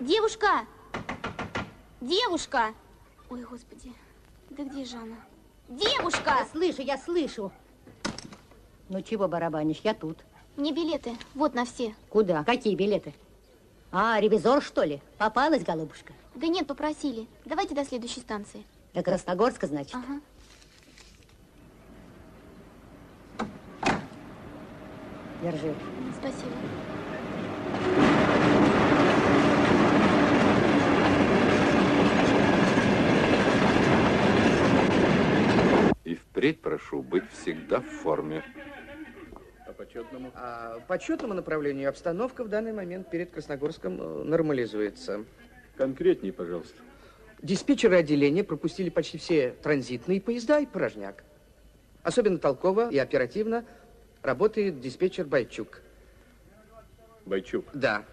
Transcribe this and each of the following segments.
Девушка! Девушка! Ой, Господи, да где же она? Девушка! Я слышу. Ну чего барабанишь, я тут. Мне билеты, вот на все. Куда? Какие билеты? А, ревизор, что ли? Попалась, голубушка? Да нет, попросили. Давайте до следующей станции. До Красногорска, значит? Ага. Держи. Спасибо. И впредь прошу быть всегда в форме. По четному направлению обстановка в данный момент перед Красногорском нормализуется. Конкретней, пожалуйста. Диспетчеры отделения пропустили почти все транзитные поезда и порожняк. Особенно толково и оперативно работает диспетчер Бойчук. Бойчук? Да.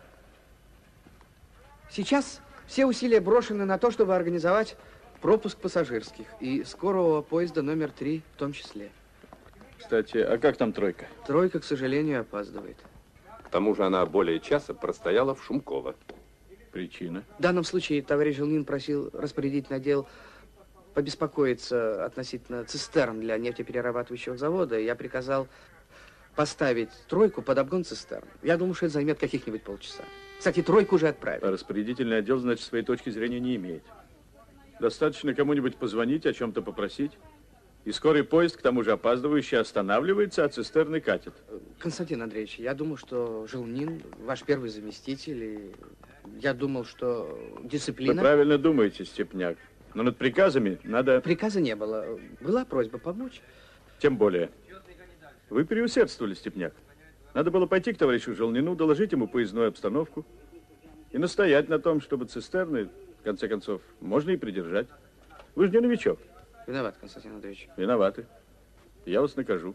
Сейчас все усилия брошены на то, чтобы организовать пропуск пассажирских и скорого поезда номер 3 в том числе. Кстати, а как там тройка? Тройка, к сожалению, опаздывает. К тому же она более часа простояла в Шумково. Причина? В данном случае товарищ Желнин просил распорядительный отдел побеспокоиться относительно цистерн для нефтеперерабатывающего завода. Я приказал поставить тройку под обгон цистерн. Я думаю, что это займет каких-нибудь полчаса. Кстати, тройку уже отправили. А распорядительный отдел, значит, своей точки зрения не имеет. Достаточно кому-нибудь позвонить, о чем-то попросить. И скорый поезд, к тому же опаздывающий, останавливается, а цистерны катит. Константин Андреевич, я думаю, что Желнин, ваш первый заместитель, и я думал, что дисциплина... Вы правильно думаете, Степняк. Но над приказами надо... Приказа не было. Была просьба помочь. Тем более. Вы переусердствовали, Степняк. Надо было пойти к товарищу Желнину, доложить ему поездную обстановку и настоять на том, чтобы цистерны, в конце концов, можно и придержать. Вы же не новичок. Виноват, Константин Андреевич. Виноваты. Я вас накажу.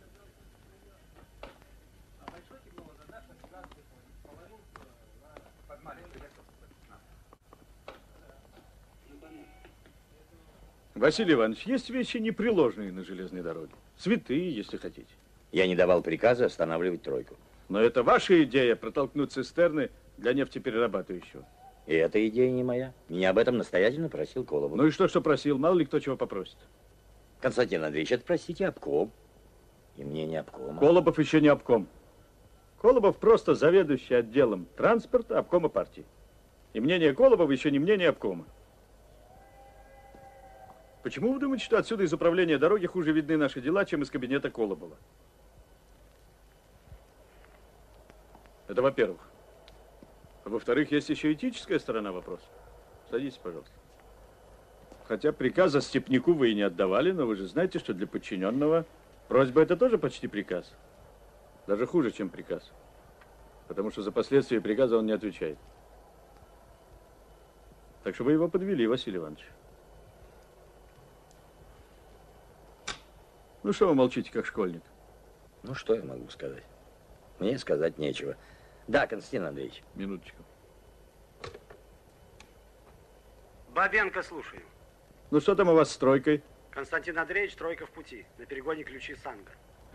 Василий Иванович, есть вещи непреложные на железной дороге. Святые, если хотите. Я не давал приказа останавливать тройку. Но это ваша идея протолкнуть цистерны для нефтеперерабатывающего. И эта идея не моя. Меня об этом настоятельно просил Колобов. Ну и что просил? Мало ли кто чего попросит. Константин Андреевич, это, простите, обком. И мне не обком. Колобов еще не обком. Колобов просто заведующий отделом транспорта обкома партии. И мнение Колобова еще не мнение обкома. Почему вы думаете, что отсюда из управления дороги хуже видны наши дела, чем из кабинета Колобова? Это во-первых. А во-вторых, есть еще этическая сторона вопроса. Садитесь, пожалуйста. Хотя приказа Степняку вы и не отдавали, но вы же знаете, что для подчиненного просьба это тоже почти приказ. Даже хуже, чем приказ. Потому что за последствия приказа он не отвечает. Так что вы его подвели, Василий Иванович. Ну что вы молчите, как школьник? Ну что я могу сказать? Мне сказать нечего. Да, Константин Андреевич. Минуточку. Бабенко, слушаю. Ну что там у вас с тройкой? Константин Андреевич, тройка в пути. На перегоне ключи Санга.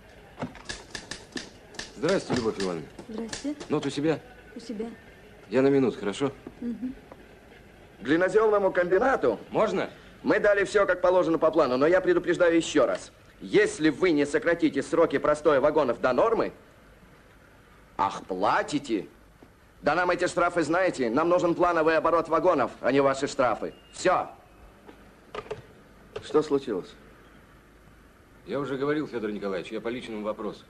Здравствуйте, Любовь Ивановна. Здравствуйте. Нот у себя? У себя. Я на минуту, хорошо? Угу. Глиноземному комбинату можно? Мы дали все как положено по плану, но я предупреждаю еще раз. Если вы не сократите сроки простоя вагонов до нормы, ах, платите. Да нам эти штрафы, знаете, нам нужен плановый оборот вагонов, а не ваши штрафы. Все. Что случилось? Я уже говорил, Федор Николаевич, я по личному вопросу.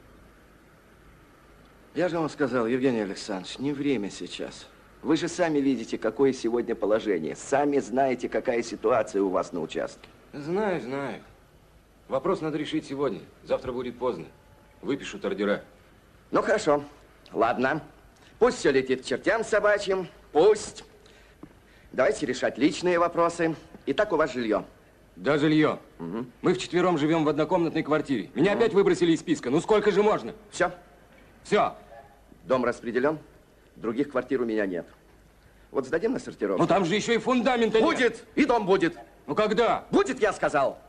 Я же вам сказал, Евгений Александрович, не время сейчас. Вы же сами видите, какое сегодня положение. Сами знаете, какая ситуация у вас на участке. Знаю, знаю. Вопрос надо решить сегодня. Завтра будет поздно. Выпишут ордера. Ну, хорошо. Ладно. Пусть все летит к чертям собачьим. Пусть. Давайте решать личные вопросы. Итак, у вас жилье. Да, жилье. Угу. Мы вчетвером живем в однокомнатной квартире. Меня опять выбросили из списка. Ну, сколько же можно? Все. Все. Дом распределен. Других квартир у меня нет. Вот сдадим на сортировку. Ну, там же еще и фундамента будет. нет. И дом будет. Ну, когда? Будет, я сказал.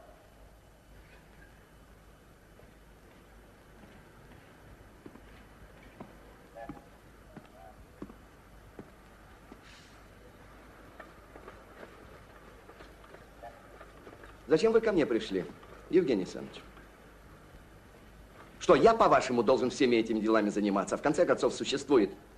Зачем вы ко мне пришли, Евгений Александрович? Что, я, по-вашему, должен всеми этими делами заниматься? А в конце концов, существует